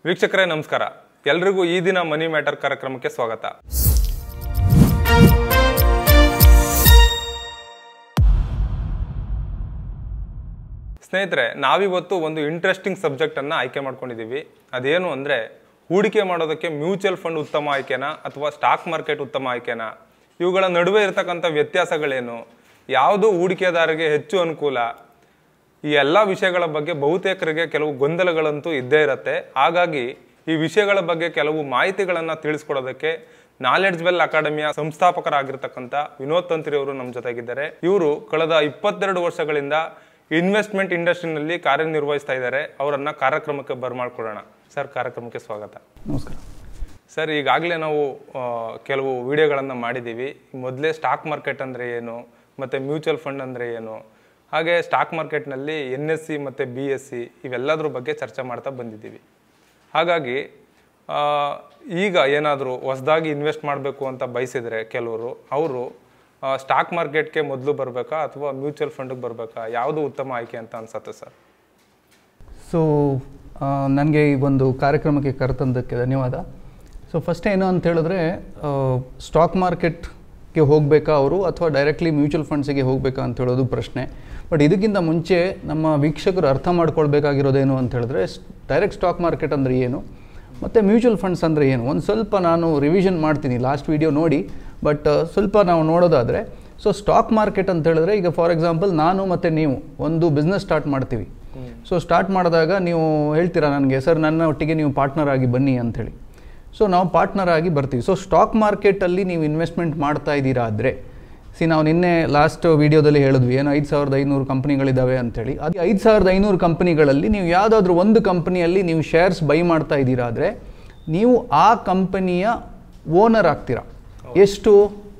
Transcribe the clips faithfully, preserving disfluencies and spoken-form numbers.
ವೀಕ್ಷಕರೇ ನಮಸ್ಕಾರ. ಎಲ್ಲರಿಗೂ ಈ ದಿನ ಮನಿ ಮ್ಯಾಟರ್ ಕಾರ್ಯಕ್ರಮಕ್ಕೆ ಸ್ವಾಗತ. ಸ್ನೇಹಿತರೆ, ನಾವಿವತ್ತು ಒಂದು ಇಂಟ್ರೆಸ್ಟಿಂಗ್ ಸಬ್ಜೆಕ್ಟ್ ಅನ್ನ ಆಯ್ಕೆ ಮಾಡ್ಕೊಂಡಿದ್ದೀವಿ. ಅದೇನು ಅಂದ್ರೆ ಹೂಡಿಕೆ ಮಾಡೋದಕ್ಕೆ ಮ್ಯೂಚುವಲ್ ಫಂಡ್ ಉತ್ತಮ ಆಯ್ಕೆನಾ ಅಥವಾ ಸ್ಟಾಕ್ ಮಾರ್ಕೆಟ್ ಉತ್ತಮ ಆಯ್ಕೆನಾ, ಇವುಗಳ ನಡುವೆ ಇರತಕ್ಕಂಥ ವ್ಯತ್ಯಾಸಗಳೇನು, ಯಾವುದು ಹೂಡಿಕೆದಾರರಿಗೆ ಹೆಚ್ಚು ಅನುಕೂಲ, ಈ ಎಲ್ಲ ವಿಷಯಗಳ ಬಗ್ಗೆ ಬಹುತೇಕರಿಗೆ ಕೆಲವು ಗೊಂದಲಗಳಂತೂ ಇದ್ದೇ ಇರುತ್ತೆ. ಹಾಗಾಗಿ ಈ ವಿಷಯಗಳ ಬಗ್ಗೆ ಕೆಲವು ಮಾಹಿತಿಗಳನ್ನು ತಿಳಿಸ್ಕೊಡೋದಕ್ಕೆ ನಾಲೆಡ್ಜ್ ವೆಲ್ ಅಕಾಡೆಮಿಯ ಸಂಸ್ಥಾಪಕರಾಗಿರ್ತಕ್ಕಂಥ ವಿನೋದ್ ತಂತ್ರಿ ಅವರು ನಮ್ಮ ಜೊತೆಗಿದ್ದಾರೆ. ಇವರು ಕಳೆದ ಇಪ್ಪತ್ತೆರಡು ವರ್ಷಗಳಿಂದ ಇನ್ವೆಸ್ಟ್ಮೆಂಟ್ ಇಂಡಸ್ಟ್ರಿನಲ್ಲಿ ಕಾರ್ಯನಿರ್ವಹಿಸ್ತಾ ಇದ್ದಾರೆ. ಅವರನ್ನ ಕಾರ್ಯಕ್ರಮಕ್ಕೆ ಬರ್ಮಾಡ್ಕೊಳ್ಳೋಣ. ಸರ್, ಕಾರ್ಯಕ್ರಮಕ್ಕೆ ಸ್ವಾಗತ. ನಮಸ್ಕಾರ ಸರ್. ಈಗಾಗಲೇ ನಾವು ಕೆಲವು ವಿಡಿಯೋಗಳನ್ನು ಮಾಡಿದ್ದೀವಿ. ಮೊದಲೇ ಸ್ಟಾಕ್ ಮಾರ್ಕೆಟ್ ಅಂದರೆ ಏನು, ಮತ್ತು ಮ್ಯೂಚುವಲ್ ಫಂಡ್ ಅಂದರೆ ಏನು, ಹಾಗೆ ಸ್ಟಾಕ್ ಮಾರ್ಕೆಟ್ನಲ್ಲಿ ಎನ್ ಎಸ್ ಸಿ ಮತ್ತು ಬಿ ಎಸ್ ಸಿ ಇವೆಲ್ಲದ್ರ ಬಗ್ಗೆ ಚರ್ಚೆ ಮಾಡ್ತಾ ಬಂದಿದ್ದೀವಿ. ಹಾಗಾಗಿ ಈಗ ಏನಾದರೂ ಹೊಸದಾಗಿ ಇನ್ವೆಸ್ಟ್ ಮಾಡಬೇಕು ಅಂತ ಬಯಸಿದರೆ ಕೆಲವರು, ಅವರು ಸ್ಟಾಕ್ ಮಾರ್ಕೆಟ್ಗೆ ಮೊದಲು ಬರಬೇಕಾ ಅಥವಾ ಮ್ಯೂಚುವಲ್ ಫಂಡಿಗೆ ಬರಬೇಕಾ, ಯಾವುದು ಉತ್ತಮ ಆಯ್ಕೆ ಅಂತ ಅನ್ಸುತ್ತೆ ಸರ್? ಸೊ ನನಗೆ ಈ ಒಂದು ಕಾರ್ಯಕ್ರಮಕ್ಕೆ ಕರೆತಂದಕ್ಕೆ ಧನ್ಯವಾದ. ಸೊ ಫಸ್ಟ್ ಏನು ಅಂತ ಹೇಳಿದ್ರೆ, ಸ್ಟಾಕ್ ಮಾರ್ಕೆಟ್ಗೆ ಹೋಗಬೇಕಾ ಅವರು ಅಥವಾ ಡೈರೆಕ್ಟ್ಲಿ ಮ್ಯೂಚುವಲ್ ಫಂಡ್ಸಿಗೆ ಹೋಗಬೇಕಾ ಅಂತ ಹೇಳೋದು ಪ್ರಶ್ನೆ. ಬಟ್ ಇದಕ್ಕಿಂತ ಮುಂಚೆ ನಮ್ಮ ವೀಕ್ಷಕರು ಅರ್ಥ ಮಾಡ್ಕೊಳ್ಬೇಕಾಗಿರೋದೇನು ಅಂತ ಹೇಳಿದ್ರೆ, ಡೈರೆಕ್ಟ್ ಸ್ಟಾಕ್ ಮಾರ್ಕೆಟ್ ಅಂದರೆ ಏನು ಮತ್ತು ಮ್ಯೂಚುವಲ್ ಫಂಡ್ಸ್ ಅಂದರೆ ಏನು, ಒಂದು ಸ್ವಲ್ಪ ನಾನು ರಿವಿಷನ್ ಮಾಡ್ತೀನಿ, ಲಾಸ್ಟ್ ವೀಡಿಯೋ ನೋಡಿ. ಬಟ್ ಸ್ವಲ್ಪ ನಾವು ನೋಡೋದಾದರೆ, ಸೊ ಸ್ಟಾಕ್ ಮಾರ್ಕೆಟ್ ಅಂತ ಹೇಳಿದ್ರೆ, ಈಗ ಫಾರ್ ಎಕ್ಸಾಂಪಲ್ ನಾನು ಮತ್ತು ನೀವು ಒಂದು ಬಿಸ್ನೆಸ್ ಸ್ಟಾರ್ಟ್ ಮಾಡ್ತೀವಿ. ಸೊ ಸ್ಟಾರ್ಟ್ ಮಾಡಿದಾಗ ನೀವು ಹೇಳ್ತೀರಾ ನನಗೆ, ಸರ್ ನನ್ನ ಒಟ್ಟಿಗೆ ನೀವು ಪಾರ್ಟ್ನರ್ ಆಗಿ ಬನ್ನಿ ಅಂಥೇಳಿ. ಸೊ ನಾವು ಪಾರ್ಟ್ನರ್ ಆಗಿ ಬರ್ತೀವಿ. ಸೊ ಸ್ಟಾಕ್ ಮಾರ್ಕೆಟಲ್ಲಿ ನೀವು ಇನ್ವೆಸ್ಟ್ಮೆಂಟ್ ಮಾಡ್ತಾ ಇದ್ದೀರಾ ಆದರೆ, ಸಿ ನಾವು ನಿನ್ನೆ ಲಾಸ್ಟ್ ವೀಡಿಯೋದಲ್ಲಿ ಹೇಳಿದ್ವಿ ಏನು ಐದು ಸಾವಿರದ ಐನೂರು ಕಂಪ್ನಿಗಳಿದ್ದಾವೆ ಅಂಥೇಳಿ. ಅದು ಐದು ಸಾವಿರದ ಐನೂರು ಕಂಪ್ನಿಗಳಲ್ಲಿ ನೀವು ಯಾವುದಾದ್ರೂ ಒಂದು ಕಂಪ್ನಿಯಲ್ಲಿ ನೀವು ಶೇರ್ಸ್ ಬೈ ಮಾಡ್ತಾ ಇದ್ದೀರಾ ಆದರೆ, ನೀವು ಆ ಕಂಪನಿಯ ಓನರ್ ಆಗ್ತೀರಾ. ಎಷ್ಟು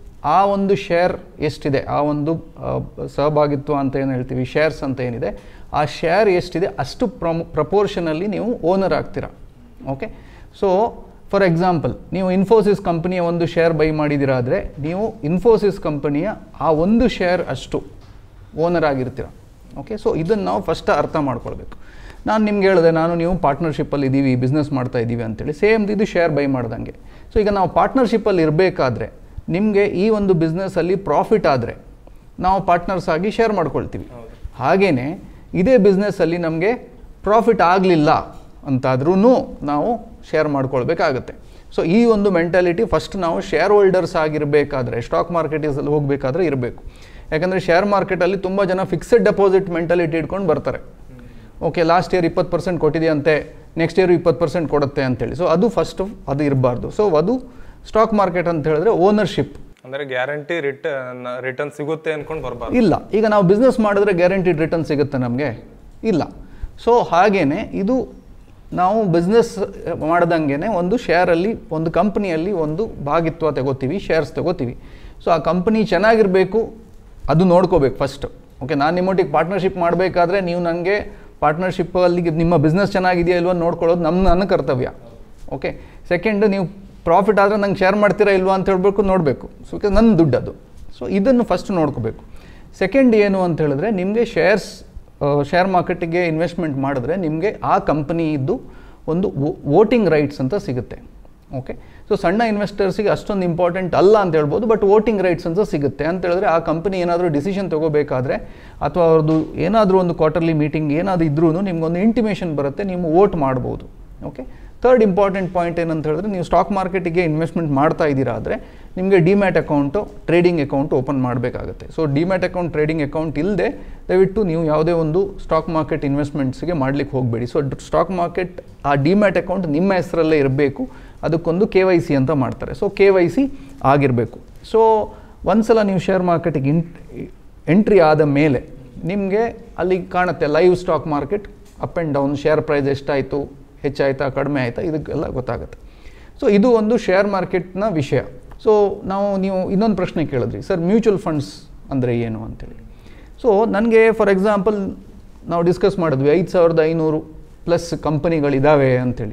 ಆ ಒಂದು ಶೇರ್ ಎಷ್ಟಿದೆ, ಆ ಒಂದು ಸಹಭಾಗಿತ್ವ ಅಂತ ಏನು ಹೇಳ್ತೀವಿ, ಶೇರ್ಸ್ ಅಂತ ಏನಿದೆ, ಆ ಶೇರ್ ಎಷ್ಟಿದೆ ಅಷ್ಟು ಪ್ರಮೊ ಪ್ರಪೋರ್ಷನಲ್ಲಿ ನೀವು ಓನರ್ ಆಗ್ತೀರಾ. ಓಕೆ. ಸೊ ಫಾರ್ ಎಕ್ಸಾಂಪಲ್, ನೀವು ಇನ್ಫೋಸಿಸ್ ಕಂಪನಿಯ ಒಂದು ಶೇರ್ ಬೈ ಮಾಡಿದ್ದೀರಾ ಆದರೆ, ನೀವು ಇನ್ಫೋಸಿಸ್ ಕಂಪನಿಯ ಆ ಒಂದು ಶೇರ್ ಅಷ್ಟು ಓನರ್ ಆಗಿರ್ತೀರ. ಓಕೆ. ಸೊ ಇದನ್ನು ನಾವು ಫಸ್ಟ್ ಅರ್ಥ ಮಾಡ್ಕೊಳ್ಬೇಕು. ನಾನು ನಿಮ್ಗೆ ಹೇಳಿದೆ, ನಾನು ನೀವು ಪಾರ್ಟ್ನರ್ಶಿಪ್ಪಲ್ಲಿ ಇದ್ದೀವಿ, ಬಿಸ್ನೆಸ್ ಮಾಡ್ತಾ ಇದ್ದೀವಿ ಅಂತೇಳಿ. ಸೇಮ್ ಇದು ಶೇರ್ ಬೈ ಮಾಡ್ದಂಗೆ. ಸೊ ಈಗ ನಾವು ಪಾರ್ಟ್ನರ್ಶಿಪ್ಪಲ್ಲಿ ಇರಬೇಕಾದ್ರೆ, ನಿಮಗೆ ಈ ಒಂದು ಬಿಸ್ನೆಸ್ಸಲ್ಲಿ ಪ್ರಾಫಿಟ್ ಆದರೆ ನಾವು ಪಾರ್ಟ್ನರ್ಸ್ ಆಗಿ ಶೇರ್ ಮಾಡ್ಕೊಳ್ತೀವಿ. ಹಾಗೆಯೇ ಇದೇ ಬಿಸ್ನೆಸ್ಸಲ್ಲಿ ನಮಗೆ ಪ್ರಾಫಿಟ್ ಆಗಲಿಲ್ಲ ಅಂತಾದ್ರೂ ನಾವು ಶೇರ್ ಮಾಡ್ಕೊಳ್ಬೇಕಾಗತ್ತೆ. ಸೊ ಈ ಒಂದು ಮೆಂಟಾಲಿಟಿ ಫಸ್ಟ್ ನಾವು ಶೇರ್ ಹೋಲ್ಡರ್ಸ್ ಆಗಿರಬೇಕಾದ್ರೆ, ಸ್ಟಾಕ್ ಮಾರ್ಕೆಟಲ್ಲಿ ಹೋಗಬೇಕಾದ್ರೆ ಇರಬೇಕು. ಯಾಕಂದರೆ ಶೇರ್ ಮಾರ್ಕೆಟಲ್ಲಿ ತುಂಬ ಜನ ಫಿಕ್ಸೆಡ್ ಡೆಪಾಸಿಟ್ ಮೆಂಟಾಲಿಟಿ ಇಟ್ಕೊಂಡು ಬರ್ತಾರೆ. ಓಕೆ, ಲಾಸ್ಟ್ ಇಯರ್ ಇಪ್ಪತ್ತು ಪರ್ಸೆಂಟ್ ಕೊಟ್ಟಿದೆಯಂತೆ, ನೆಕ್ಸ್ಟ್ ಇಯರ್ ಇಪ್ಪತ್ತು ಪರ್ಸೆಂಟ್ ಕೊಡುತ್ತೆ ಅಂತೇಳಿ. ಸೊ ಅದು ಫಸ್ಟ್ ಅದು ಇರಬಾರ್ದು. ಸೊ ಅದು ಸ್ಟಾಕ್ ಮಾರ್ಕೆಟ್ ಅಂತ ಹೇಳಿದ್ರೆ ಓನರ್ಶಿಪ್ ಅಂದರೆ ಗ್ಯಾರಂಟಿ ರಿಟರ್ನ್ ರಿಟರ್ನ್ ಸಿಗುತ್ತೆ ಅಂದ್ಕೊಂಡು ಬರಬಾರ್ದು. ಇಲ್ಲ, ಈಗ ನಾವು ಬಿಸ್ನೆಸ್ ಮಾಡಿದ್ರೆ ಗ್ಯಾರಂಟಿಡ್ ರಿಟರ್ನ್ ಸಿಗುತ್ತೆ ನಮಗೆ? ಇಲ್ಲ. ಸೊ ಹಾಗೇ ಇದು ನಾವು ಬಿಸ್ನೆಸ್ ಮಾಡ್ದಂಗೆ ಒಂದು ಶೇರಲ್ಲಿ, ಒಂದು ಕಂಪ್ನಿಯಲ್ಲಿ ಒಂದು ಭಾಗಿತ್ವ ತಗೋತೀವಿ, ಶೇರ್ಸ್ ತಗೋತೀವಿ. ಸೊ ಆ ಕಂಪ್ನಿ ಚೆನ್ನಾಗಿರಬೇಕು, ಅದು ನೋಡ್ಕೋಬೇಕು ಫಸ್ಟ್. ಓಕೆ, ನಾನು ನಿಮ್ಮೊಟ್ಟಿಗೆ ಪಾರ್ಟ್ನರ್ಶಿಪ್ ಮಾಡಬೇಕಾದ್ರೆ ನೀವು ನನಗೆ ಪಾರ್ಟ್ನರ್ಶಿಪ್ಪಲ್ಲಿ ನಿಮ್ಮ ಬಿಸ್ನೆಸ್ ಚೆನ್ನಾಗಿದೆಯಾ ಇಲ್ವಾ ನೋಡ್ಕೊಳ್ಳೋದು ನಮ್ಮ ನನ್ನ ಕರ್ತವ್ಯ. ಓಕೆ. ಸೆಕೆಂಡ್, ನೀವು ಪ್ರಾಫಿಟ್ ಆದರೆ ನಂಗೆ ಶೇರ್ ಮಾಡ್ತೀರಾ ಇಲ್ವಾ ಅಂತ ಹೇಳ್ಬೇಕು, ನೋಡಬೇಕು. ಸೊ ನನ್ನ ದುಡ್ಡು ಅದು. ಸೊ ಇದನ್ನು ಫಸ್ಟ್ ನೋಡ್ಕೋಬೇಕು. ಸೆಕೆಂಡ್ ಏನು ಅಂತ ಹೇಳಿದ್ರೆ, ನಿಮಗೆ ಶೇರ್ಸ್ ಶೇರ್ ಮಾರ್ಕೆಟಿಗೆ ಇನ್ವೆಸ್ಟ್ಮೆಂಟ್ ಮಾಡಿದ್ರೆ ನಿಮಗೆ ಆ ಕಂಪನಿಯಿದ್ದು ಒಂದು ವೋಟಿಂಗ್ ರೈಟ್ಸ್ ಅಂತ ಸಿಗುತ್ತೆ. ಓಕೆ. ಸೊ ಸಣ್ಣ ಇನ್ವೆಸ್ಟರ್ಸಿಗೆ ಅಷ್ಟೊಂದು ಇಂಪಾರ್ಟೆಂಟ್ ಅಲ್ಲ ಅಂತ ಹೇಳ್ಬೋದು, ಬಟ್ ವೋಟಿಂಗ್ ರೈಟ್ಸ್ ಅಂತ ಸಿಗುತ್ತೆ. ಅಂತ ಹೇಳಿದ್ರೆ ಆ ಕಂಪನಿ ಏನಾದರೂ ಡಿಸಿಷನ್ ತೊಗೋಬೇಕಾದ್ರೆ ಅಥವಾ ಅವ್ರದ್ದು ಏನಾದರೂ ಒಂದು ಕ್ವಾರ್ಟರ್ಲಿ ಮೀಟಿಂಗ್ ಏನಾದರೂ ಇದ್ರೂ ನಿಮ್ಗೊಂದು ಇಂಟಿಮೇಷನ್ ಬರುತ್ತೆ, ನೀವು ವೋಟ್ ಮಾಡ್ಬೋದು. ಓಕೆ. ಥರ್ಡ್ ಇಂಪಾರ್ಟೆಂಟ್ ಪಾಯಿಂಟ್ ಏನಂತ ಹೇಳಿದ್ರೆ, ನೀವು ಸ್ಟಾಕ್ ಮಾರ್ಕೆಟಿಗೆ ಇನ್ವೆಸ್ಟ್ಮೆಂಟ್ ಮಾಡ್ತಾ ಇದ್ದೀರಾ ಆದರೆ ನಿಮಗೆ demat account, trading account open ಮಾಡಬೇಕಾಗುತ್ತೆ. So demat account, trading account ಇಲ್ಲದೆ ದಯವಿಟ್ಟು ನೀವು ಯಾವುದೇ ಒಂದು ಸ್ಟಾಕ್ ಮಾರ್ಕೆಟ್ ಇನ್ವೆಸ್ಟ್ಮೆಂಟ್ಸ್ಗೆ ಮಾಡಲಿಕ್ಕೆ ಹೋಗಬೇಡಿ. ಸೊ ಸ್ಟಾಕ್ ಮಾರ್ಕೆಟ್ ಆ ಡಿಮ್ಯಾಟ್ ಅಕೌಂಟ್ ನಿಮ್ಮ ಹೆಸರಲ್ಲೇ ಇರಬೇಕು. ಅದಕ್ಕೊಂದು ಕೆ ವೈ ಸಿ ಅಂತ ಮಾಡ್ತಾರೆ. ಸೊ ಕೆ ವೈ ಸಿ ಆಗಿರಬೇಕು. ಸೊ ಒಂದ್ಸಲ ನೀವು ಶೇರ್ ಮಾರ್ಕೆಟಿಗೆ ಇನ್ ಎಂಟ್ರಿ ಆದ ಮೇಲೆ ನಿಮಗೆ ಅಲ್ಲಿ ಕಾಣುತ್ತೆ live stock market up and down, share price ಎಷ್ಟಾಯಿತು, ಹೆಚ್ಚಾಯ್ತಾ ಕಡಿಮೆ ಆಯಿತಾ, ಇದಕ್ಕೆಲ್ಲ ಗೊತ್ತಾಗುತ್ತೆ. ಸೊ ಇದು ಒಂದು ಶೇರ್ ಮಾರ್ಕೆಟ್ನ ವಿಷಯ. ಸೊ ನಾವು ನೀವು ಇನ್ನೊಂದು ಪ್ರಶ್ನೆ ಕೇಳಿದ್ರಿ, ಸರ್ ಮ್ಯೂಚುವಲ್ ಫಂಡ್ಸ್ ಅಂದರೆ ಏನು ಅಂತೇಳಿ. ಸೊ ನನಗೆ ಫಾರ್ ಎಕ್ಸಾಂಪಲ್ ನಾವು ಡಿಸ್ಕಸ್ ಮಾಡಿದ್ವಿ, ಐದು ಸಾವಿರದ ಐನೂರು ಪ್ಲಸ್ ಕಂಪನಿಗಳಿದ್ದಾವೆ ಅಂಥೇಳಿ.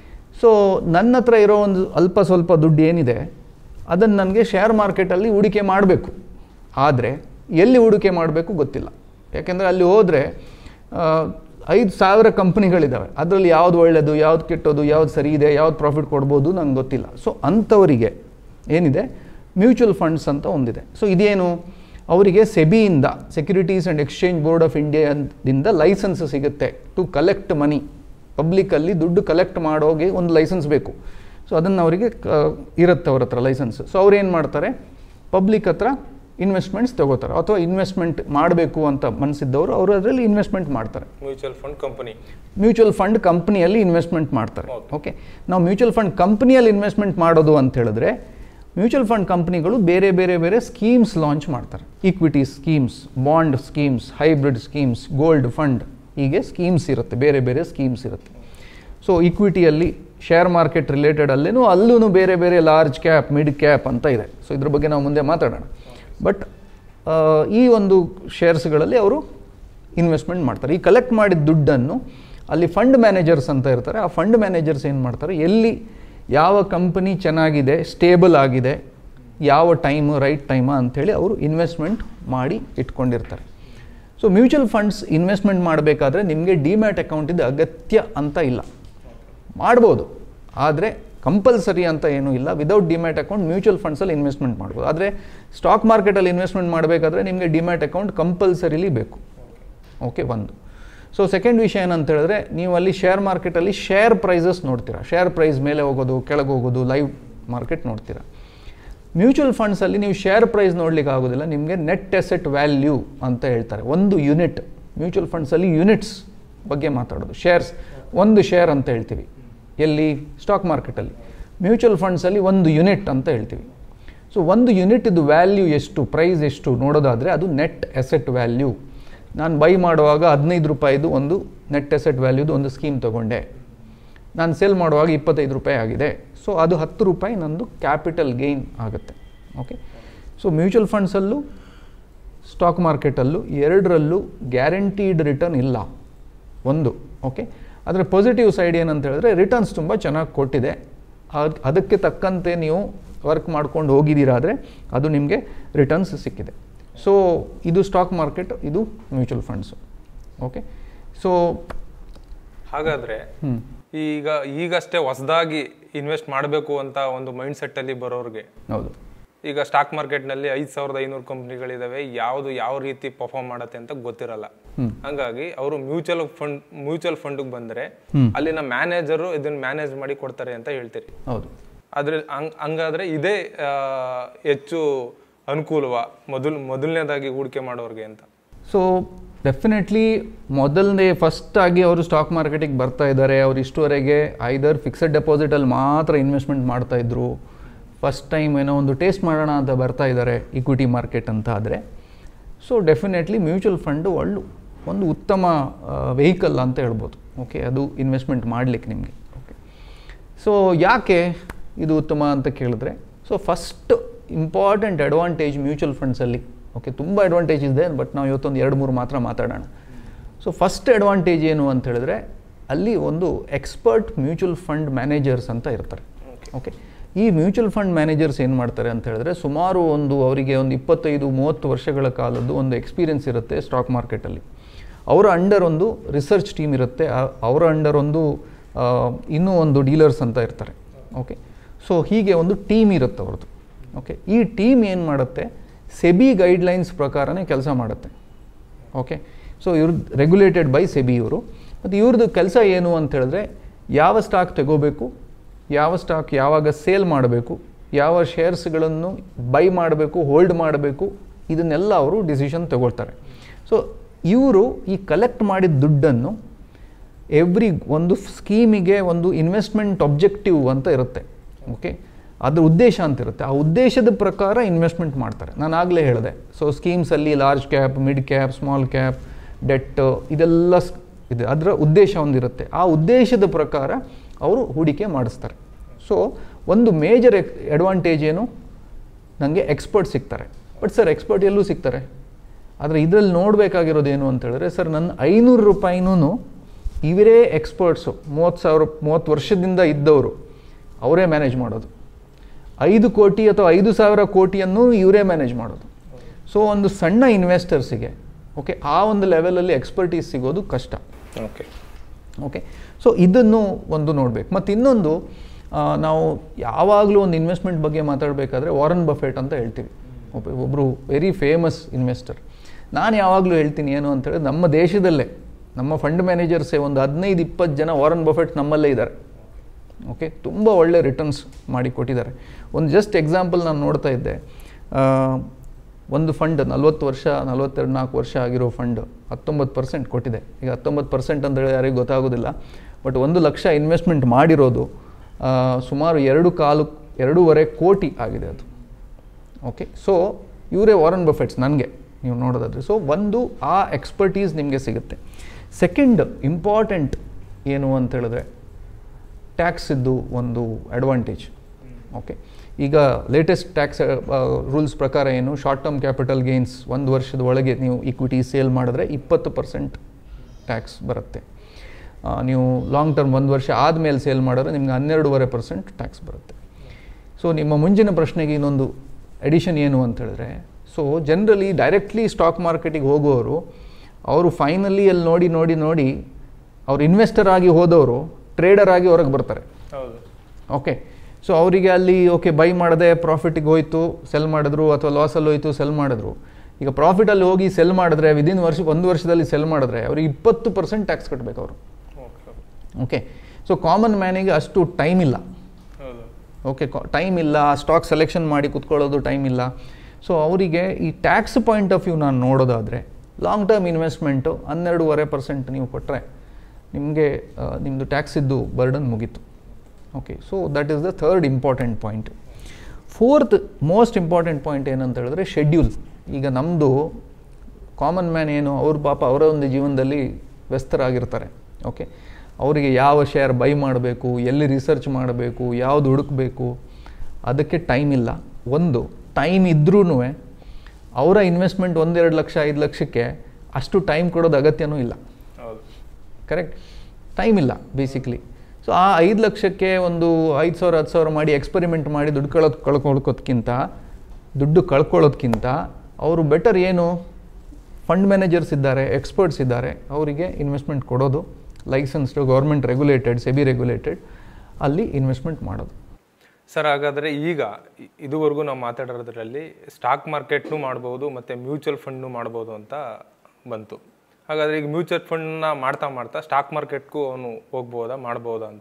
ಸೊ ನನ್ನ ಹತ್ರ ಇರೋ ಒಂದು ಅಲ್ಪ ಸ್ವಲ್ಪ ದುಡ್ಡು ಏನಿದೆ ಅದನ್ನು ನನಗೆ ಶೇರ್ ಮಾರ್ಕೆಟಲ್ಲಿ ಹೂಡಿಕೆ ಮಾಡಬೇಕು. ಆದರೆ ಎಲ್ಲಿ ಹೂಡಿಕೆ ಮಾಡಬೇಕು ಗೊತ್ತಿಲ್ಲ. ಯಾಕೆಂದರೆ ಅಲ್ಲಿ ಹೋದರೆ ಐದು ಸಾವಿರ ಕಂಪ್ನಿಗಳಿದ್ದಾವೆ, ಅದರಲ್ಲಿ ಯಾವ್ದು ಒಳ್ಳೆಯದು, ಯಾವ್ದು ಕೆಟ್ಟೋದು, ಯಾವ್ದು ಸರಿ ಇದೆ, ಯಾವ್ದು ಪ್ರಾಫಿಟ್ ಕೊಡ್ಬೋದು ನಂಗೆ ಗೊತ್ತಿಲ್ಲ. ಸೊ ಅಂಥವರಿಗೆ ಏನಿದೆ ಮ್ಯೂಚುವಲ್ ಫಂಡ್ಸ್ ಅಂತ ಒಂದಿದೆ. ಸೊ ಇದೇನು, ಅವರಿಗೆ ಸೆಬಿಯಿಂದ, securities and exchange board of ಇಂಡಿಯಾದಿಂದ ಲೈಸೆನ್ಸ್ ಸಿಗುತ್ತೆ ಟು ಕಲೆಕ್ಟ್ ಮನಿ. ಪಬ್ಲಿಕಲ್ಲಿ ದುಡ್ಡು ಕಲೆಕ್ಟ್ ಮಾಡೋಗೆ ಒಂದು ಲೈಸೆನ್ಸ್ ಬೇಕು. ಸೊ ಅದನ್ನು ಅವರಿಗೆ ಇರುತ್ತೆ ಅವ್ರ ಹತ್ರ ಲೈಸೆನ್ಸ್. ಸೊ ಅವ್ರು ಏನು ಮಾಡ್ತಾರೆ, ಪಬ್ಲಿಕ್ ಹತ್ರ ಇನ್ವೆಸ್ಟ್ಮೆಂಟ್ಸ್ ತಗೋತಾರೆ, ಅಥವಾ ಇನ್ವೆಸ್ಟ್ಮೆಂಟ್ ಮಾಡಬೇಕು ಅಂತ ಮನಸ್ಸಿದ್ದವರು ಅವರು ಅದರಲ್ಲಿ ಇನ್ವೆಸ್ಟ್ಮೆಂಟ್ ಮಾಡ್ತಾರೆ. Mutual fund company mutual fund ಕಂಪ್ನಿಯಲ್ಲಿ ಇನ್ವೆಸ್ಟ್ಮೆಂಟ್ ಮಾಡ್ತಾರೆ. ಓಕೆ, ನಾವು ಮ್ಯೂಚುವಲ್ ಫಂಡ್ ಕಂಪ್ನಿಯಲ್ಲಿ ಇನ್ವೆಸ್ಟ್ಮೆಂಟ್ ಮಾಡೋದು ಅಂತ ಹೇಳಿದ್ರೆ, ಮ್ಯೂಚುವಲ್ ಫಂಡ್ ಕಂಪ್ನಿಗಳು ಬೇರೆ ಬೇರೆ ಬೇರೆ ಸ್ಕೀಮ್ಸ್ ಲಾಂಚ್ ಮಾಡ್ತಾರೆ. Equity schemes, bond schemes, hybrid schemes, gold fund, ಹೀಗೆ ಸ್ಕೀಮ್ಸ್ ಇರುತ್ತೆ, ಬೇರೆ ಬೇರೆ ಸ್ಕೀಮ್ಸ್ ಇರುತ್ತೆ. ಸೊ ಈಕ್ವಿಟಿಯಲ್ಲಿ ಶೇರ್ ಮಾರ್ಕೆಟ್ ರಿಲೇಟೆಡ್ ಅಲ್ಲೇನೂ ಅಲ್ಲೂ ಬೇರೆ ಬೇರೆ ಲಾರ್ಜ್ ಕ್ಯಾಪ್, ಮಿಡ್ ಕ್ಯಾಪ್ ಅಂತ ಇದೆ. ಸೊ ಇದ್ರ ಬಗ್ಗೆ ನಾವು ಮುಂದೆ ಮಾತಾಡೋಣ. ಬಟ್ ಈ ಒಂದು ಶೇರ್ಸ್ಗಳಲ್ಲಿ ಅವರು ಇನ್ವೆಸ್ಟ್ಮೆಂಟ್ ಮಾಡ್ತಾರೆ. ಈ ಕಲೆಕ್ಟ್ ಮಾಡಿದ ದುಡ್ಡನ್ನು ಅಲ್ಲಿ ಫಂಡ್ ಮ್ಯಾನೇಜರ್ಸ್ ಅಂತ ಇರ್ತಾರೆ. ಆ ಫಂಡ್ ಮ್ಯಾನೇಜರ್ಸ್ ಏನು ಮಾಡ್ತಾರೆ, ಎಲ್ಲಿ ಯಾವ ಕಂಪನಿ ಚೆನ್ನಾಗಿದೆ, ಸ್ಟೇಬಲ್ ಆಗಿದೆ, ಯಾವ ಟೈಮು ರೈಟ್ ಟೈಮಾ ಅಂಥೇಳಿ ಅವರು ಇನ್ವೆಸ್ಟ್ಮೆಂಟ್ ಮಾಡಿ ಇಟ್ಕೊಂಡಿರ್ತಾರೆ. ಸೊ ಮ್ಯೂಚುವಲ್ ಫಂಡ್ಸ್ ಇನ್ವೆಸ್ಟ್ಮೆಂಟ್ ಮಾಡಬೇಕಾದ್ರೆ ನಿಮಗೆ ಡಿಮ್ಯಾಟ್ ಅಕೌಂಟಿದ್ದು ಅಗತ್ಯ ಅಂತ ಇಲ್ಲ, ಮಾಡ್ಬೋದು, ಆದರೆ ಕಂಪಲ್ಸರಿ ಅಂತ ಏನೂ ಇಲ್ಲ. Without demat account mutual ಫಂಡ್ಸಲ್ಲಿ investment ಮಾಡ್ಬೋದು. ಆದರೆ ಸ್ಟಾಕ್ ಮಾರ್ಕೆಟಲ್ಲಿ ಇನ್ವೆಸ್ಟ್ಮೆಂಟ್ ಮಾಡಬೇಕಾದ್ರೆ ನಿಮಗೆ ಡಿಮ್ಯಾಟ್ ಅಕೌಂಟ್ ಕಂಪಲ್ಸರಿಲಿ ಬೇಕು. ಓಕೆ, ಒಂದು. ಸೊ ಸೆಕೆಂಡ್ ವಿಷಯ ಏನಂತ ಹೇಳಿದ್ರೆ, ನೀವು ಅಲ್ಲಿ ಶೇರ್ ಮಾರ್ಕೆಟಲ್ಲಿ ಶೇರ್ ಪ್ರೈಸಸ್ ನೋಡ್ತೀರಾ, ಶೇರ್ ಪ್ರೈಸ್ ಮೇಲೆ ಹೋಗೋದು, ಕೆಳಗೆ ಹೋಗೋದು, ಲೈವ್ ಮಾರ್ಕೆಟ್ ನೋಡ್ತೀರಾ. ಮ್ಯೂಚುವಲ್ ಫಂಡ್ಸಲ್ಲಿ ನೀವು ಶೇರ್ ಪ್ರೈಸ್ ನೋಡ್ಲಿಕ್ಕೆ ಆಗೋದಿಲ್ಲ, ನಿಮಗೆ ನೆಟ್ ಅಸೆಟ್ ವ್ಯಾಲ್ಯೂ ಅಂತ ಹೇಳ್ತಾರೆ. ಒಂದು ಯೂನಿಟ್, ಮ್ಯೂಚುವಲ್ ಫಂಡ್ಸಲ್ಲಿ ಯೂನಿಟ್ಸ್ ಬಗ್ಗೆ ಮಾತಾಡೋದು. ಶೇರ್ಸ್, ಒಂದು ಶೇರ್ ಅಂತ ಹೇಳ್ತೀವಿ ಎಲ್ಲಿ, ಸ್ಟಾಕ್ ಮಾರ್ಕೆಟಲ್ಲಿ. ಮ್ಯೂಚುವಲ್ ಫಂಡ್ಸಲ್ಲಿ ಒಂದು ಯೂನಿಟ್ ಅಂತ ಹೇಳ್ತೀವಿ. ಸೊ ಒಂದು ಯೂನಿಟ್ ಇದು ವ್ಯಾಲ್ಯೂ ಎಷ್ಟು, ಪ್ರೈಸ್ ಎಷ್ಟು ನೋಡೋದಾದರೆ ಅದು ನೆಟ್ ಅಸೆಟ್ ವ್ಯಾಲ್ಯೂ. ನಾನು ಬೈ ಮಾಡುವಾಗ ಹದಿನೈದು ರೂಪಾಯಿದು ಒಂದು ನೆಟ್ ಅಸೆಟ್ ವ್ಯಾಲ್ಯೂದು ಒಂದು ಸ್ಕೀಮ್ ತೊಗೊಂಡೆ, ನಾನು ಸೇಲ್ ಮಾಡುವಾಗ ಇಪ್ಪತ್ತೈದು ರೂಪಾಯಿ ಆಗಿದೆ. ಸೊ ಅದು ಹತ್ತು ರೂಪಾಯಿ ನಂದು ಕ್ಯಾಪಿಟಲ್ ಗೇನ್ ಆಗುತ್ತೆ. ಓಕೆ, ಸೊ ಮ್ಯೂಚುವಲ್ ಫಂಡ್ಸಲ್ಲೂ ಸ್ಟಾಕ್ ಮಾರ್ಕೆಟಲ್ಲೂ ಎರಡರಲ್ಲೂ ಗ್ಯಾರಂಟೀಡ್ ರಿಟರ್ನ್ ಇಲ್ಲ ಒಂದು. ಓಕೆ, ಆದರೆ ಪಾಸಿಟಿವ್ ಸೈಡ್ ಏನಂತ ಹೇಳಿದ್ರೆ ರಿಟರ್ನ್ಸ್ ತುಂಬ ಚೆನ್ನಾಗಿ ಕೊಟ್ಟಿದೆ. ಅದು ಅದಕ್ಕೆ ತಕ್ಕಂತೆ ನೀವು ವರ್ಕ್ ಮಾಡ್ಕೊಂಡು ಹೋಗಿದ್ದೀರಾದರೆ ಅದು ನಿಮಗೆ ರಿಟರ್ನ್ಸ್ ಸಿಕ್ಕಿದೆ. ಸೊ ಇದು ಸ್ಟಾಕ್ ಮಾರ್ಕೆಟ್, ಇದು ಮ್ಯೂಚುವಲ್ ಫಂಡ್ಸು. ಓಕೆ, ಸೊ ಹಾಗಾದರೆ ಈಗ ಈಗಷ್ಟೇ ಹೊಸದಾಗಿ ಇನ್ವೆಸ್ಟ್ ಮಾಡಬೇಕು ಅಂತ ಒಂದು ಮೈಂಡ್ ಸೆಟ್ಟಲ್ಲಿ ಬರೋರಿಗೆ, ಹೌದು, ಈಗ ಸ್ಟಾಕ್ ಮಾರ್ಕೆಟ್ನಲ್ಲಿ ಐದು ಸಾವಿರದ ಐನೂರು ಕಂಪ್ನಿಗಳಿದಾವೆ, ಯಾವುದು ಯಾವ ರೀತಿ ಪರ್ಫಾರ್ಮ್ ಮಾಡುತ್ತೆ ಅಂತ ಗೊತ್ತಿರಲ್ಲ. ಹಂಗಾಗಿ ಅವರು ಮ್ಯೂಚುವಲ್ ಫಂಡ್ ಮ್ಯೂಚುವಲ್ ಫಂಡ್ಗೆ ಬಂದರೆ ಅಲ್ಲಿನ ಮ್ಯಾನೇಜರು ಇದನ್ನ ಮ್ಯಾನೇಜ್ ಮಾಡಿ ಕೊಡ್ತಾರೆ ಅಂತ ಹೇಳ್ತೀರಿ. ಹೌದು, ಆದ್ರೆ ಹಂಗಾದ್ರೆ ಇದೇ ಹೆಚ್ಚು ಅನುಕೂಲವ ಮೊದಲು ಮೊದಲನೇದಾಗಿ ಹೂಡಿಕೆ ಮಾಡೋರಿಗೆ ಅಂತ? ಸೊ ಡೆಫಿನೆಟ್ಲಿ ಮೊದಲನೇ ಫಸ್ಟ್ ಆಗಿ ಅವರು ಸ್ಟಾಕ್ ಮಾರ್ಕೆಟಿಗೆ ಬರ್ತಾ ಇದ್ದಾರೆ, ಅವ್ರು ಇಷ್ಟುವರೆಗೆ ಐದರ್ ಫಿಕ್ಸೆಡ್ ಡೆಪಾಸಿಟಲ್ಲಿ ಮಾತ್ರ ಇನ್ವೆಸ್ಟ್ಮೆಂಟ್ ಮಾಡ್ತಾಯಿದ್ರು, ಫಸ್ಟ್ ಟೈಮ್ ಏನೋ ಒಂದು ಟೇಸ್ಟ್ ಮಾಡೋಣ ಅಂತ ಬರ್ತಾ ಇದ್ದಾರೆ ಇಕ್ವಿಟಿ ಮಾರ್ಕೆಟ್ ಅಂತ ಆದರೆ, ಸೊ ಡೆಫಿನೆಟ್ಲಿ ಮ್ಯೂಚುವಲ್ ಫಂಡು ಒಳ್ಳೆ ಒಂದು ಉತ್ತಮ ವೆಹಿಕಲ್ ಅಂತ ಹೇಳ್ಬೋದು. ಓಕೆ, ಅದು ಇನ್ವೆಸ್ಟ್ಮೆಂಟ್ ಮಾಡಲಿಕ್ಕೆ ನಿಮಗೆ. ಓಕೆ, ಸೊ ಯಾಕೆ ಇದು ಉತ್ತಮ ಅಂತ ಕೇಳಿದ್ರೆ, so first important advantage mutual ಫಂಡ್ಸಲ್ಲಿ, ಓಕೆ, ತುಂಬ ಅಡ್ವಾಂಟೇಜ್ ಇದೆ, ಬಟ್ ನಾವು ಇವತ್ತೊಂದು ಎರಡು ಮೂರು ಮಾತ್ರ ಮಾತಾಡೋಣ. ಸೊ ಫಸ್ಟ್ ಅಡ್ವಾಂಟೇಜ್ ಏನು ಅಂತ ಹೇಳಿದ್ರೆ, ಅಲ್ಲಿ ಒಂದು ಎಕ್ಸ್ಪರ್ಟ್ ಮ್ಯೂಚುವಲ್ ಫಂಡ್ ಮ್ಯಾನೇಜರ್ಸ್ ಅಂತ ಇರ್ತಾರೆ. ಓಕೆ, ಈ ಮ್ಯೂಚುವಲ್ ಫಂಡ್ ಮ್ಯಾನೇಜರ್ಸ್ ಏನು ಮಾಡ್ತಾರೆ ಅಂತ ಹೇಳಿದ್ರೆ, ಸುಮಾರು ಒಂದು ಅವರಿಗೆ ಒಂದು ಇಪ್ಪತ್ತೈದು ಮೂವತ್ತು ವರ್ಷಗಳ ಕಾಲದ್ದು ಒಂದು ಎಕ್ಸ್ಪೀರಿಯನ್ಸ್ ಇರುತ್ತೆ ಸ್ಟಾಕ್ ಮಾರ್ಕೆಟಲ್ಲಿ. ಅವರ ಅಂಡರ್ ಒಂದು ರಿಸರ್ಚ್ ಟೀಮ್ ಇರುತ್ತೆ, ಅವರ ಅಂಡರ್ ಒಂದು ಇನ್ನೂ ಒಂದು ಡೀಲರ್ಸ್ ಅಂತ ಇರ್ತಾರೆ. ಓಕೆ, ಸೊ ಹೀಗೆ ಒಂದು ಟೀಮ್ ಇರುತ್ತೆ ಅವ್ರದ್ದು. ಓಕೆ, ಈ ಟೀಮ್ ಏನು ಮಾಡುತ್ತೆ, ಸೆಬಿ ಗೈಡ್ಲೈನ್ಸ್ ಪ್ರಕಾರನೇ ಕೆಲಸ ಮಾಡುತ್ತೆ. ಓಕೆ, ಸೊ ಇವ್ರದ್ದು ರೆಗ್ಯುಲೇಟೆಡ್ ಬೈ ಸೆಬಿ ಇವರು. ಮತ್ತು ಇವ್ರದ್ದು ಕೆಲಸ ಏನು ಅಂತ ಹೇಳಿದ್ರೆ, ಯಾವ ಸ್ಟಾಕ್ ತಗೋಬೇಕು, ಯಾವ ಸ್ಟಾಕ್ ಯಾವಾಗ ಸೇಲ್ ಮಾಡಬೇಕು, ಯಾವ ಶೇರ್ಸ್ಗಳನ್ನು ಬೈ ಮಾಡಬೇಕು, ಹೋಲ್ಡ್ ಮಾಡಬೇಕು, ಇದನ್ನೆಲ್ಲ ಅವರು ಡಿಸಿಷನ್ ತಗೊಳ್ತಾರೆ. ಸೊ ಇವರು ಈ ಕಲೆಕ್ಟ್ ಮಾಡಿದ ದುಡ್ಡನ್ನು ಎವ್ರಿ ಒಂದು ಸ್ಕೀಮಿಗೆ ಒಂದು ಇನ್ವೆಸ್ಟ್ಮೆಂಟ್ ಒಬ್ಜೆಕ್ಟಿವ್ ಅಂತ ಇರುತ್ತೆ. ಓಕೆ, ಅದರ ಉದ್ದೇಶ ಅಂತ ಇರುತ್ತೆ, ಆ ಉದ್ದೇಶದ ಪ್ರಕಾರ ಇನ್ವೆಸ್ಟ್ಮೆಂಟ್ ಮಾಡ್ತಾರೆ. ನಾನು ಆಗಲೇ ಹೇಳಿದೆ, ಸೊ ಸ್ಕೀಮ್ಸಲ್ಲಿ large cap, mid cap, small cap, debt, ಇದೆಲ್ಲ ಇದೆ, ಅದರ ಉದ್ದೇಶ ಒಂದಿರುತ್ತೆ. ಆ ಉದ್ದೇಶದ ಪ್ರಕಾರ ಅವರು ಹೂಡಿಕೆ ಮಾಡಿಸ್ತಾರೆ. ಸೊ ಒಂದು ಮೇಜರ್ ಎಕ್ ಅಡ್ವಾಂಟೇಜ್ ಏನು, ನನಗೆ ಎಕ್ಸ್ಪರ್ಟ್ ಸಿಗ್ತಾರೆ. ಬಟ್ ಸರ್ ಎಕ್ಸ್ಪರ್ಟ್ ಎಲ್ಲೂ ಸಿಗ್ತಾರೆ, ಆದರೆ ಇದರಲ್ಲಿ ನೋಡಬೇಕಾಗಿರೋದೇನು ಅಂತ ಹೇಳಿದ್ರೆ, ಸರ್ ನನ್ನ ಐನೂರು ರೂಪಾಯಿನೂ ಇವರೇ ಎಕ್ಸ್ಪರ್ಟ್ಸು, ಮೂವತ್ತು ಸಾವಿರ ಮೂವತ್ತು ವರ್ಷದಿಂದ ಇದ್ದವರು ಅವರೇ ಮ್ಯಾನೇಜ್ ಮಾಡೋದು, ಐದು ಕೋಟಿ ಅಥವಾ ಐದು ಸಾವಿರ ಕೋಟಿಯನ್ನು ಇವರೇ ಮ್ಯಾನೇಜ್ ಮಾಡೋದು. ಸೊ ಒಂದು ಸಣ್ಣ ಇನ್ವೆಸ್ಟರ್ಸಿಗೆ, ಓಕೆ, ಆ ಒಂದು ಲೆವೆಲಲ್ಲಿ ಎಕ್ಸ್ಪರ್ಟೀಸ್ ಸಿಗೋದು ಕಷ್ಟ. ಓಕೆ ಓಕೆ ಸೊ ಇದನ್ನು ಒಂದು ನೋಡಬೇಕು. ಮತ್ತು ಇನ್ನೊಂದು ನಾವು ಯಾವಾಗಲೂ ಒಂದು ಇನ್ವೆಸ್ಟ್ಮೆಂಟ್ ಬಗ್ಗೆ ಮಾತಾಡಬೇಕಾದ್ರೆ ವಾರನ್ ಬಫೆಟ್ ಅಂತ ಹೇಳ್ತೀವಿ, ಒಬ್ಬ ಒಬ್ಬರು ವೆರಿ ಫೇಮಸ್ ಇನ್ವೆಸ್ಟರ್. ನಾನು ಯಾವಾಗಲೂ ಹೇಳ್ತೀನಿ ಏನು ಅಂತೇಳಿ, ನಮ್ಮ ದೇಶದಲ್ಲೇ ನಮ್ಮ ಫಂಡ್ ಮ್ಯಾನೇಜರ್ಸೇ ಒಂದು ಹದಿನೈದು ಇಪ್ಪತ್ತು ಜನ ವಾರನ್ ಬಫೆಟ್ ನಮ್ಮಲ್ಲೇ ಇದ್ದಾರೆ. ಓಕೆ, ತುಂಬ ಒಳ್ಳೆ ರಿಟರ್ನ್ಸ್ ಮಾಡಿ ಕೊಟ್ಟಿದ್ದಾರೆ. ಒಂದು ಜಸ್ಟ್ ಎಕ್ಸಾಂಪಲ್ ನಾನು ನೋಡ್ತಾ ಇದ್ದೆ, ಒಂದು ಫಂಡ್ ನಲ್ವತ್ತು ವರ್ಷ ನಲ್ವತ್ತೆರಡು ನಾಲ್ಕು ವರ್ಷ ಆಗಿರೋ ಫಂಡ್ ಹತ್ತೊಂಬತ್ತು ಪರ್ಸೆಂಟ್ ಕೊಟ್ಟಿದೆ. ಈಗ ಹತ್ತೊಂಬತ್ತು ಪರ್ಸೆಂಟ್ ಅಂತೇಳಿ ಯಾರಿಗೂ ಗೊತ್ತಾಗೋದಿಲ್ಲ, ಬಟ್ ಒಂದು ಲಕ್ಷ ಇನ್ವೆಸ್ಟ್ಮೆಂಟ್ ಮಾಡಿರೋದು ಸುಮಾರು ಎರಡು ಕಾಲು ಎರಡೂವರೆ ಕೋಟಿ ಆಗಿದೆ ಅದು. ಓಕೆ, ಸೊ ಇವರೇ ವಾರನ್ ಬಫೆಟ್ಸ್ ನನಗೆ ನೀವು ನೋಡೋದಾದರೆ. ಸೊ ಒಂದು ಆ ಎಕ್ಸ್ಪರ್ಟೀಸ್ ನಿಮಗೆ ಸಿಗುತ್ತೆ. ಸೆಕೆಂಡ್ ಇಂಪಾರ್ಟೆಂಟ್ ಏನು ಅಂತ ಹೇಳಿದ್ರೆ ಟ್ಯಾಕ್ಸಿದ್ದು ಒಂದು ಅಡ್ವಾಂಟೇಜ್. ಓಕೆ, ಈಗ ಲೇಟೆಸ್ಟ್ ಟ್ಯಾಕ್ಸ್ ರೂಲ್ಸ್ ಪ್ರಕಾರ ಏನು, ಶಾರ್ಟ್ ಟರ್ಮ್ ಕ್ಯಾಪಿಟಲ್ ಗೇನ್ಸ್ ಒಂದು ವರ್ಷದ ಒಳಗೆ ನೀವು ಇಕ್ವಿಟಿ ಸೇಲ್ ಮಾಡಿದ್ರೆ ಇಪ್ಪತ್ತು ಪರ್ಸೆಂಟ್ ಟ್ಯಾಕ್ಸ್ ಬರುತ್ತೆ. ನೀವು ಲಾಂಗ್ ಟರ್ಮ್ ಒಂದು ವರ್ಷ ಆದಮೇಲೆ ಸೇಲ್ ಮಾಡಿದ್ರೆ ನಿಮ್ಗೆ ಹನ್ನೆರಡೂವರೆ ಪರ್ಸೆಂಟ್ ಟ್ಯಾಕ್ಸ್ ಬರುತ್ತೆ. ಸೊ ನಿಮ್ಮ ಮುಂಚಿನ ಪ್ರಶ್ನೆಗೆ ಇನ್ನೊಂದು ಎಡಿಷನ್ ಏನು ಅಂತ ಹೇಳಿದ್ರೆ, ಸೊ ಜನರಲಿ ಡೈರೆಕ್ಟ್ಲಿ ಸ್ಟಾಕ್ ಮಾರ್ಕೆಟಿಗೆ ಹೋಗೋರು ಅವರು ಫೈನಲಿ ಅಲ್ಲಿ ನೋಡಿ ನೋಡಿ ನೋಡಿ ಅವ್ರು ಇನ್ವೆಸ್ಟರ್ ಆಗಿ ಹೋದವರು ಟ್ರೇಡರ್ ಆಗಿ ಹೊರಗೆ ಬರ್ತಾರೆ. ಓಕೆ, ಸೊ ಅವರಿಗೆ ಅಲ್ಲಿ ಓಕೆ ಬೈ ಮಾಡದೆ ಪ್ರಾಫಿಟಿಗೆ ಹೋಯ್ತು ಸೆಲ್ ಮಾಡಿದ್ರು, ಅಥವಾ ಲಾಸಲ್ಲಿ ಹೋಯ್ತು ಸೆಲ್ ಮಾಡಿದ್ರು. ಈಗ ಪ್ರಾಫಿಟಲ್ಲಿ ಹೋಗಿ ಸೆಲ್ ಮಾಡಿದ್ರೆ ವಿದಿನ್ ವರ್ಷ ಒಂದು ವರ್ಷದಲ್ಲಿ ಸೆಲ್ ಮಾಡಿದ್ರೆ ಅವ್ರಿಗೆ ಇಪ್ಪತ್ತು ಪರ್ಸೆಂಟ್ ಟ್ಯಾಕ್ಸ್ ಕಟ್ಟಬೇಕು ಅವರು. ಓಕೆ, ಸೊ ಕಾಮನ್ ಮ್ಯಾನಿಗೆ ಅಷ್ಟು ಟೈಮ್ ಇಲ್ಲ. ಓಕೆ, ಟೈಮ್ ಇಲ್ಲ, ಸ್ಟಾಕ್ ಸೆಲೆಕ್ಷನ್ ಮಾಡಿ ಕುತ್ಕೊಳ್ಳೋದು ಟೈಮ್ ಇಲ್ಲ. ಸೊ ಅವರಿಗೆ ಈ ಟ್ಯಾಕ್ಸ್ ಪಾಯಿಂಟ್ ಆಫ್ ವ್ಯೂ ನಾನು ನೋಡೋದಾದರೆ ಲಾಂಗ್ ಟರ್ಮ್ ಇನ್ವೆಸ್ಟ್ಮೆಂಟು ಹನ್ನೆರಡೂವರೆ ಪರ್ಸೆಂಟ್ ನೀವು ಕೊಟ್ಟರೆ ನಿಮಗೆ ನಿಮ್ಮದು ಟ್ಯಾಕ್ಸಿದ್ದು ಬರ್ಡನ್ ಮುಗೀತು. Okay, so that is the third important point. Fourth most important point ಏನಂತ ಹೇಳಿದ್ರೆ ಶೆಡ್ಯೂಲ್. ಈಗ ನಮ್ಮದು ಕಾಮನ್ ಮ್ಯಾನ್ ಏನು, ಅವ್ರ ಪಾಪ ಅವರ ಒಂದು ಜೀವನದಲ್ಲಿ ವ್ಯಸ್ತರಾಗಿರ್ತಾರೆ. ಓಕೆ, ಅವರಿಗೆ ಯಾವ ಶೇರ್ ಬೈ ಮಾಡಬೇಕು, ಎಲ್ಲಿ ರಿಸರ್ಚ್ ಮಾಡಬೇಕು, ಯಾವುದು ಹುಡುಕಬೇಕು, ಅದಕ್ಕೆ ಟೈಮ್ ಇಲ್ಲ. ಒಂದು ಟೈಮ್ ಇದ್ರೂ ಅವರ ಇನ್ವೆಸ್ಟ್ಮೆಂಟ್ ಒಂದೆರಡು ಲಕ್ಷ ಐದು ಲಕ್ಷಕ್ಕೆ ಅಷ್ಟು ಟೈಮ್ ಕೊಡೋದು ಅಗತ್ಯನೂ ಇಲ್ಲ. ಕರೆಕ್ಟ್, ಟೈಮ್ ಇಲ್ಲ ಬೇಸಿಕ್ಲಿ. ಸೊ ಆ ಐದು ಲಕ್ಷಕ್ಕೆ ಒಂದು ಐದು ಸಾವಿರ ಹತ್ತು ಸಾವಿರ ಮಾಡಿ ಎಕ್ಸ್ಪೆರಿಮೆಂಟ್ ಮಾಡಿ ದುಡ್ಡು ಕಳೋದು ಕಳ್ಕೊಳ್ಳೋದಕ್ಕಿಂತ ದುಡ್ಡು ಕಳ್ಕೊಳ್ಳೋದಕ್ಕಿಂತ ಅವರು ಬೆಟರ್ ಏನು, ಫಂಡ್ ಮ್ಯಾನೇಜರ್ಸ್ ಇದ್ದಾರೆ, ಎಕ್ಸ್ಪರ್ಟ್ಸ್ ಇದ್ದಾರೆ, ಅವರಿಗೆ ಇನ್ವೆಸ್ಟ್ಮೆಂಟ್ ಕೊಡೋದು, licensed government regulated SEBI regulated ಅಲ್ಲಿ ಇನ್ವೆಸ್ಟ್ಮೆಂಟ್ ಮಾಡೋದು. ಸರ್, ಹಾಗಾದರೆ ಈಗ ಇದುವರೆಗೂ ನಾವು ಮಾತಾಡೋದ್ರಲ್ಲಿ ಸ್ಟಾಕ್ ಮಾರ್ಕೆಟ್ನೂ ಮಾಡ್ಬೋದು ಮತ್ತು ಮ್ಯೂಚುವಲ್ ಫಂಡ್ನೂ ಮಾಡ್ಬೋದು ಅಂತ ಬಂತು. ಹಾಗಾದರೆ ಈಗ ಮ್ಯೂಚುವಲ್ ಫಂಡ್ನ ಮಾಡ್ತಾ ಮಾಡ್ತಾ ಸ್ಟಾಕ್ ಮಾರ್ಕೆಟ್ಗೂ ಅವನು ಹೋಗ್ಬೋದಾ, ಮಾಡ್ಬೋದಾ ಅಂತ?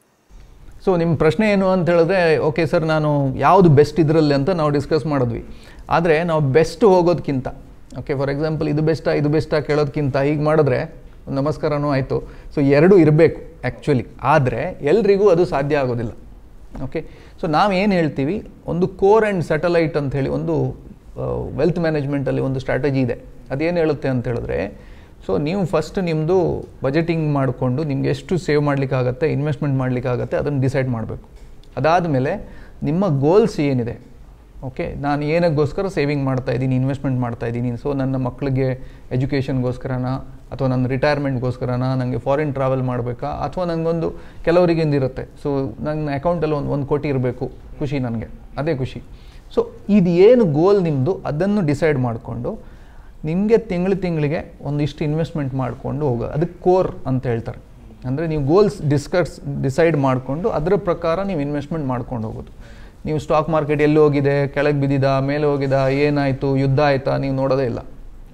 ಸೊ ನಿಮ್ಮ ಪ್ರಶ್ನೆ ಏನು ಅಂತ ಹೇಳಿದ್ರೆ, ಓಕೆ ಸರ್ ನಾನು ಯಾವುದು ಬೆಸ್ಟ್ ಇದರಲ್ಲಿ ಅಂತ ನಾವು ಡಿಸ್ಕಸ್ ಮಾಡಿದ್ವಿ. ಆದರೆ ನಾವು ಬೆಸ್ಟ್ ಹೋಗೋದಕ್ಕಿಂತ, ಓಕೆ ಫಾರ್ ಎಕ್ಸಾಂಪಲ್ ಇದು ಬೆಸ್ಟಾ ಇದು ಬೆಸ್ಟಾ ಕೇಳೋದಕ್ಕಿಂತ ಹೀಗೆ ಮಾಡಿದ್ರೆ ನಮಸ್ಕಾರನೂ ಆಯಿತು. ಸೊ ಎರಡೂ ಇರಬೇಕು ಆ್ಯಕ್ಚುಲಿ, ಆದರೆ ಎಲ್ರಿಗೂ ಅದು ಸಾಧ್ಯ ಆಗೋದಿಲ್ಲ. ಓಕೆ, ಸೊ ನಾವು ಏನು ಹೇಳ್ತೀವಿ, ಒಂದು ಕೋರ್ ಆ್ಯಂಡ್ ಸ್ಯಾಟಲೈಟ್ ಅಂತ ಹೇಳಿ ಒಂದು ವೆಲ್ತ್ ಮ್ಯಾನೇಜ್ಮೆಂಟಲ್ಲಿ ಒಂದು ಸ್ಟ್ರಾಟಜಿ ಇದೆ. ಅದೇನು ಹೇಳುತ್ತೆ ಅಂತ ಹೇಳಿದ್ರೆ, ಸೊ ನೀವು ಫಸ್ಟ್ ನಿಮ್ಮದು ಬಜೆಟಿಂಗ್ ಮಾಡಿಕೊಂಡು ನಿಮ್ಗೆ ಎಷ್ಟು ಸೇವ್ ಮಾಡಲಿಕ್ಕಾಗತ್ತೆ, ಇನ್ವೆಸ್ಟ್ಮೆಂಟ್ ಮಾಡಲಿಕ್ಕಾಗತ್ತೆ ಅದನ್ನು ಡಿಸೈಡ್ ಮಾಡಬೇಕು. ಅದಾದಮೇಲೆ ನಿಮ್ಮ ಗೋಲ್ಸ್ ಏನಿದೆ, ಓಕೆ ನಾನು ಏನಕ್ಕೋಸ್ಕರ ಸೇವಿಂಗ್ ಮಾಡ್ತಾಯಿದ್ದೀನಿ, ಇನ್ವೆಸ್ಟ್ಮೆಂಟ್ ಮಾಡ್ತಾಯಿದ್ದೀನಿ, ಸೊ ನನ್ನ ಮಕ್ಕಳಿಗೆ ಎಜುಕೇಷನ್ಗೋಸ್ಕರನ, ಅಥವಾ ನನ್ನ ರಿಟೈರ್ಮೆಂಟ್ಗೋಸ್ಕರನ, ನನಗೆ ಫಾರಿನ್ ಟ್ರಾವೆಲ್ ಮಾಡಬೇಕಾ, ಅಥವಾ ನನಗೊಂದು ಕೆಲವರಿಗೆ ಇರುತ್ತೆ ಸೊ ನನ್ನ ಅಕೌಂಟಲ್ಲಿ ಒಂದು ಒಂದು ಕೋಟಿ ಇರಬೇಕು, ಖುಷಿ ನನಗೆ, ಅದೇ ಖುಷಿ. ಸೊ ಇದು ಏನು ಗೋಲ್ ನಿಮ್ಮದು ಅದನ್ನು ಡಿಸೈಡ್ ಮಾಡಿಕೊಂಡು ನಿಮಗೆ ತಿಂಗಳು ತಿಂಗಳಿಗೆ ಒಂದಿಷ್ಟು ಇನ್ವೆಸ್ಟ್ಮೆಂಟ್ ಮಾಡಿಕೊಂಡು ಹೋಗೋ, ಅದಕ್ಕೆ ಕೋರ್ ಅಂತ ಹೇಳ್ತಾರೆ. ಅಂದರೆ ನೀವು ಗೋಲ್ಸ್ ಡಿಸ್ಕಸ್ ಡಿಸೈಡ್ ಮಾಡಿಕೊಂಡು ಅದರ ಪ್ರಕಾರ ನೀವು ಇನ್ವೆಸ್ಟ್ಮೆಂಟ್ ಮಾಡ್ಕೊಂಡು ಹೋಗೋದು. ನೀವು ಸ್ಟಾಕ್ ಮಾರ್ಕೆಟ್ ಎಲ್ಲಿ ಹೋಗಿದೆ, ಕೆಳಗೆ ಬಿದ್ದಿದ, ಮೇಲೆ ಹೋಗಿದ, ಏನಾಯಿತು, ಯುದ್ಧ ಆಯಿತಾ, ನೀವು ನೋಡೋದೇ ಇಲ್ಲ.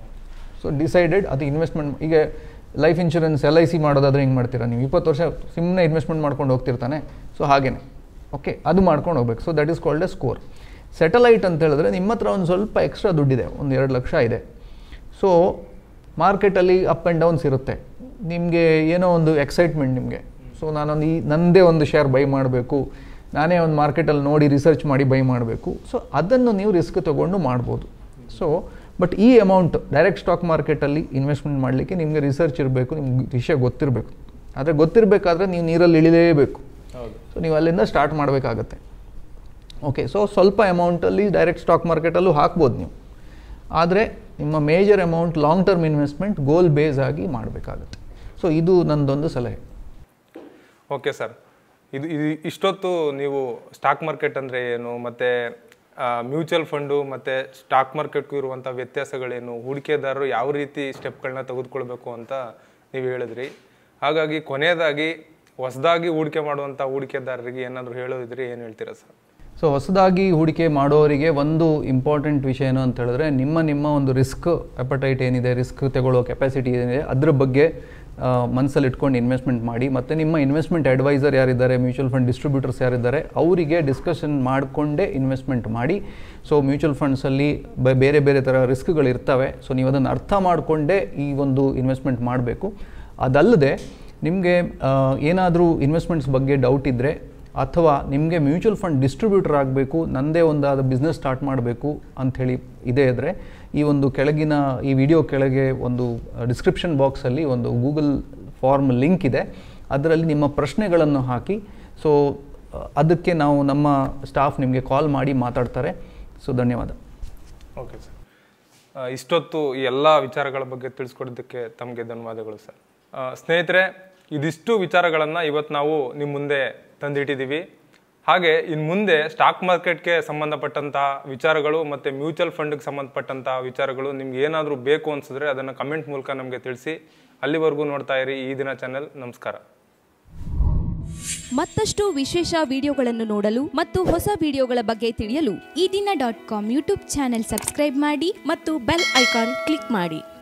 ಸೊ ಡಿಸೈಡೆಡ್ ಅದು ಇನ್ವೆಸ್ಟ್ಮೆಂಟ್. ಈಗ life insurance L I C ಮಾಡೋದಾದರೆ ಹೆಂಗೆ ಮಾಡ್ತೀರಾ ನೀವು, ಇಪ್ಪತ್ತು ವರ್ಷ ಸುಮ್ಮನೆ ಇನ್ವೆಸ್ಟ್ಮೆಂಟ್ ಮಾಡ್ಕೊಂಡು ಹೋಗ್ತಿರ್ತಾನೆ. ಸೊ ಹಾಗೇನೆ ಓಕೆ ಅದು ಮಾಡ್ಕೊಂಡು ಹೋಗ್ಬೇಕು. So that is called a score. Satellite ಅಂತ ಹೇಳಿದ್ರೆ ನಿಮ್ಮ ಹತ್ರ ಒಂದು ಸ್ವಲ್ಪ ಎಕ್ಸ್ಟ್ರಾ ದುಡ್ಡಿದೆ, ಒಂದು ಎರಡು ಲಕ್ಷ ಇದೆ. ಸೊ ಮಾರ್ಕೆಟಲ್ಲಿ ಅಪ್ ಆ್ಯಂಡ್ ಡೌನ್ಸ್ ಇರುತ್ತೆ, ನಿಮಗೆ ಏನೋ ಒಂದು ಎಕ್ಸೈಟ್ಮೆಂಟ್ ನಿಮಗೆ. ಸೊ ನಾನೊಂದು ಈ ನನ್ನದೇ ಒಂದು ಶೇರ್ ಬೈ ಮಾಡಬೇಕು, ನಾನೇ ಒಂದು ಮಾರ್ಕೆಟಲ್ಲಿ ನೋಡಿ ರಿಸರ್ಚ್ ಮಾಡಿ ಬೈ ಮಾಡಬೇಕು. ಸೊ ಅದನ್ನು ನೀವು ರಿಸ್ಕ್ ತೊಗೊಂಡು ಮಾಡ್ಬೋದು. ಸೊ ಬಟ್ ಈ ಅಮೌಂಟ್ ಡೈರೆಕ್ಟ್ ಸ್ಟಾಕ್ ಮಾರ್ಕೆಟಲ್ಲಿ ಇನ್ವೆಸ್ಟ್ಮೆಂಟ್ ಮಾಡಲಿಕ್ಕೆ ನಿಮಗೆ ರಿಸರ್ಚ್ ಇರಬೇಕು, ನಿಮ್ಗೆ ವಿಷಯ ಗೊತ್ತಿರಬೇಕು. ಆದರೆ ಗೊತ್ತಿರಬೇಕಾದ್ರೆ ನೀವು ನೀರಲ್ಲಿ ಇಳಿಲೇಬೇಕು. ಸೊ ನೀವು ಅಲ್ಲಿಂದ ಸ್ಟಾರ್ಟ್ ಮಾಡಬೇಕಾಗತ್ತೆ. ಓಕೆ, ಸೊ ಸ್ವಲ್ಪ ಅಮೌಂಟಲ್ಲಿ ಡೈರೆಕ್ಟ್ ಸ್ಟಾಕ್ ಮಾರ್ಕೆಟಲ್ಲೂ ಹಾಕ್ಬೋದು ನೀವು, ಆದರೆ ನಿಮ್ಮ major amount long term investment goal base ಆಗಿ ಮಾಡಬೇಕಾಗತ್ತೆ. ಸೊ ಇದು ನನ್ನದೊಂದು ಸಲಹೆ. ಓಕೆ ಸರ್, ಇದು ಇದು ಇಷ್ಟೊತ್ತು ನೀವು ಸ್ಟಾಕ್ ಮಾರ್ಕೆಟ್ ಅಂದರೆ ಏನು, ಮತ್ತು ಮ್ಯೂಚುವಲ್ ಫಂಡು ಮತ್ತು ಸ್ಟಾಕ್ ಮಾರ್ಕೆಟ್ಗೂ ಇರುವಂಥ ವ್ಯತ್ಯಾಸಗಳೇನು, ಹೂಡಿಕೆದಾರರು ಯಾವ ರೀತಿ ಸ್ಟೆಪ್ಗಳನ್ನ ತೆಗೆದುಕೊಳ್ಬೇಕು ಅಂತ ನೀವು ಹೇಳಿದ್ರಿ. ಹಾಗಾಗಿ ಕೊನೆಯದಾಗಿ ಹೊಸದಾಗಿ ಹೂಡಿಕೆ ಮಾಡುವಂಥ ಹೂಡಿಕೆದಾರರಿಗೆ ಏನಾದರೂ ಹೇಳೋದಿದ್ರೆ ಏನು ಹೇಳ್ತೀರಾ ಸರ್? ಸೊ ಹೊಸದಾಗಿ ಹೂಡಿಕೆ ಮಾಡೋರಿಗೆ ಒಂದು ಇಂಪಾರ್ಟೆಂಟ್ ವಿಷಯ ಏನು ಅಂತ ಹೇಳಿದ್ರೆ, ನಿಮ್ಮ ನಿಮ್ಮ ಒಂದು ರಿಸ್ಕ್ ಅಪಟೈಟ್ ಏನಿದೆ, ರಿಸ್ಕ್ ತಗೊಳ್ಳೋ ಕೆಪಾಸಿಟಿ ಏನಿದೆ ಅದ್ರ ಬಗ್ಗೆ ಮನಸ್ಸಲ್ಲಿ ಇಟ್ಕೊಂಡು ಇನ್ವೆಸ್ಟ್ಮೆಂಟ್ ಮಾಡಿ. ಮತ್ತು ನಿಮ್ಮ ಇನ್ವೆಸ್ಟ್ಮೆಂಟ್ ಅಡ್ವೈಸರ್ ಯಾರಿದ್ದಾರೆ, ಮ್ಯೂಚುವಲ್ ಫಂಡ್ ಡಿಸ್ಟ್ರಿಬ್ಯೂಟರ್ಸ್ ಯಾರಿದ್ದಾರೆ, ಅವರಿಗೆ ಡಿಸ್ಕಷನ್ ಮಾಡಿಕೊಂಡೇ ಇನ್ವೆಸ್ಟ್ಮೆಂಟ್ ಮಾಡಿ. ಸೊ ಮ್ಯೂಚುವಲ್ ಫಂಡ್ಸಲ್ಲಿ ಬೇರೆ ಬೇರೆ ಥರ ರಿಸ್ಕ್ಗಳಿರ್ತವೆ. ಸೊ ನೀವು ಅದನ್ನು ಅರ್ಥ ಮಾಡಿಕೊಂಡೇ ಈ ಒಂದು ಇನ್ವೆಸ್ಟ್ಮೆಂಟ್ ಮಾಡಬೇಕು. ಅದಲ್ಲದೆ ನಿಮಗೆ ಏನಾದರೂ ಇನ್ವೆಸ್ಟ್ಮೆಂಟ್ಸ್ ಬಗ್ಗೆ ಡೌಟ್ ಇದ್ದರೆ, ಅಥವಾ ನಿಮಗೆ ಮ್ಯೂಚುವಲ್ ಫಂಡ್ ಡಿಸ್ಟ್ರಿಬ್ಯೂಟರ್ ಆಗಬೇಕು, ನನ್ನದೇ ಒಂದಾದ ಬಿಸ್ನೆಸ್ ಸ್ಟಾರ್ಟ್ ಮಾಡಬೇಕು ಅಂಥೇಳಿ ಇದೆ ಇದ್ದರೆ, ಈ ಒಂದು ಕೆಳಗಿನ ಈ ವಿಡಿಯೋ ಕೆಳಗೆ ಒಂದು ಡಿಸ್ಕ್ರಿಪ್ಷನ್ ಬಾಕ್ಸಲ್ಲಿ ಒಂದು ಗೂಗಲ್ ಫಾರ್ಮ್ ಲಿಂಕ್ ಇದೆ. ಅದರಲ್ಲಿ ನಿಮ್ಮ ಪ್ರಶ್ನೆಗಳನ್ನು ಹಾಕಿ. ಸೊ ಅದಕ್ಕೆ ನಾವು ನಮ್ಮ ಸ್ಟಾಫ್ ನಿಮಗೆ ಕಾಲ್ ಮಾಡಿ ಮಾತಾಡ್ತಾರೆ. ಸೊ ಧನ್ಯವಾದ. ಓಕೆ ಸರ್, ಇಷ್ಟೊತ್ತು ಈ ಎಲ್ಲ ವಿಚಾರಗಳ ಬಗ್ಗೆ ತಿಳಿಸ್ಕೊಡೋದಕ್ಕೆ ತಮಗೆ ಧನ್ಯವಾದಗಳು ಸರ್. ಸ್ನೇಹಿತರೆ, ಇದಿಷ್ಟು ವಿಚಾರಗಳನ್ನು ಇವತ್ತು ನಾವು ನಿಮ್ಮ ಮುಂದೆ ತಂದಿಟ್ಟಿದ್ದೀವಿ. ಹಾಗೆ ಇನ್ನು ಮುಂದೆ ಸ್ಟಾಕ್ ಮಾರ್ಕೆಟ್ಗೆ ಸಂಬಂಧಪಟ್ಟಂತಹ ವಿಚಾರಗಳು ಮತ್ತು ಮ್ಯೂಚುವಲ್ ಫಂಡ್ಗೆ ಸಂಬಂಧಪಟ್ಟಂತಹ ವಿಚಾರಗಳು ನಿಮ್ಗೆ ಏನಾದರೂ ಬೇಕು ಅನಿಸಿದ್ರೆ ಅದನ್ನು ಕಮೆಂಟ್ ಮೂಲಕ ನಮಗೆ ತಿಳಿಸಿ. ಅಲ್ಲಿವರೆಗೂ ನೋಡ್ತಾ ಇರಿ ಈ ದಿನ ಚಾನೆಲ್. ನಮಸ್ಕಾರ. ಮತ್ತಷ್ಟು ವಿಶೇಷ ವಿಡಿಯೋಗಳನ್ನು ನೋಡಲು ಮತ್ತು ಹೊಸ ವಿಡಿಯೋಗಳ ಬಗ್ಗೆ ತಿಳಿಯಲು Ee Dina dot com YouTube channel subscribe ಮಾಡಿ ಮತ್ತು ಬೆಲ್ ಐಕಾನ್ ಕ್ಲಿಕ್ ಮಾಡಿ.